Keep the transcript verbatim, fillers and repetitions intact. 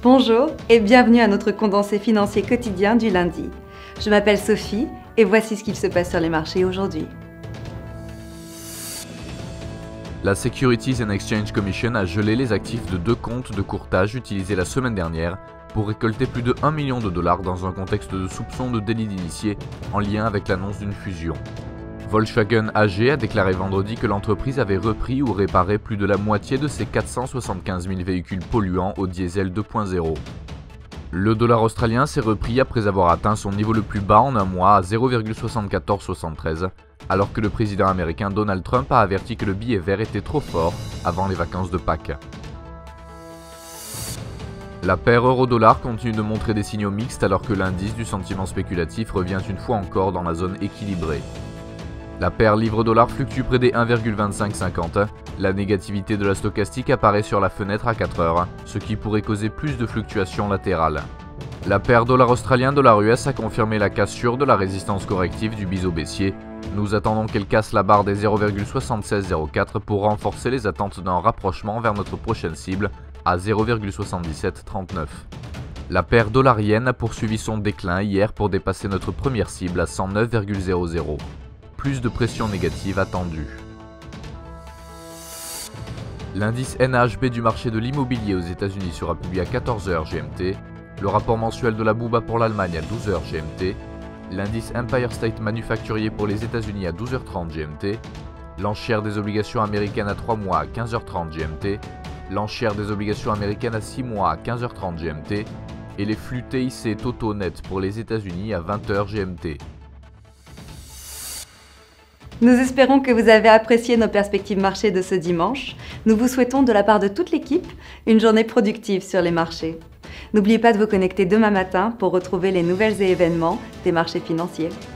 Bonjour et bienvenue à notre condensé financier quotidien du lundi. Je m'appelle Sophie et voici ce qu'il se passe sur les marchés aujourd'hui. La Securities and Exchange Commission a gelé les actifs de deux comptes de courtage utilisés la semaine dernière pour récolter plus de un million de dollars dans un contexte de soupçon de délit d'initié en lien avec l'annonce d'une fusion. Volkswagen A G a déclaré vendredi que l'entreprise avait repris ou réparé plus de la moitié de ses quatre cent soixante-quinze mille véhicules polluants au diesel deux point zéro. Le dollar australien s'est repris après avoir atteint son niveau le plus bas en un mois à zéro virgule soixante-quatorze soixante-treize, alors que le président américain Donald Trump a averti que le billet vert était trop fort avant les vacances de Pâques. La paire euro-dollar continue de montrer des signaux mixtes alors que l'indice du sentiment spéculatif revient une fois encore dans la zone équilibrée. La paire livre-dollar fluctue près des un virgule vingt-cinq cinquante. La négativité de la stochastique apparaît sur la fenêtre à quatre heures, ce qui pourrait causer plus de fluctuations latérales. La paire dollar australien dollar U S a confirmé la cassure de la résistance corrective du biseau baissier. Nous attendons qu'elle casse la barre des zéro virgule soixante-seize zéro quatre pour renforcer les attentes d'un rapprochement vers notre prochaine cible à zéro virgule soixante-dix-sept trente-neuf. La paire dollar-yen a poursuivi son déclin hier pour dépasser notre première cible à cent neuf virgule zéro zéro. Plus de pression négative attendue. L'indice N H B du marché de l'immobilier aux États-Unis sera publié à quatorze heures G M T, le rapport mensuel de la Bouba pour l'Allemagne à douze heures G M T, l'indice Empire State manufacturier pour les États-Unis à douze heures trente G M T, l'enchère des obligations américaines à trois mois à quinze heures trente G M T, l'enchère des obligations américaines à six mois à quinze heures trente G M T et les flux T I C totaux nets pour les États-Unis à vingt heures G M T. Nous espérons que vous avez apprécié nos perspectives marché de ce dimanche. Nous vous souhaitons de la part de toute l'équipe une journée productive sur les marchés. N'oubliez pas de vous connecter demain matin pour retrouver les nouvelles et événements des marchés financiers.